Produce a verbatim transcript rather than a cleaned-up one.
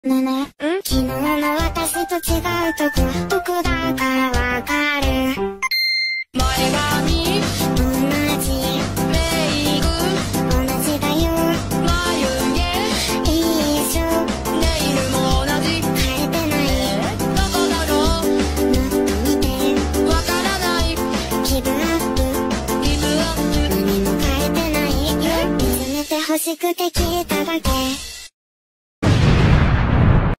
ねえねえ、ん昨日の私と違うとこ、どこだからわかる。 前髪同じ、 メイク同じだよ。 眉毛一緒、 ネイルも同じ。 変えてない。 どこだろうもっと見て、 わからない。 ギブアップ、 ギブアップ何も変えてないよ。見つめて欲しくて聞いただけ。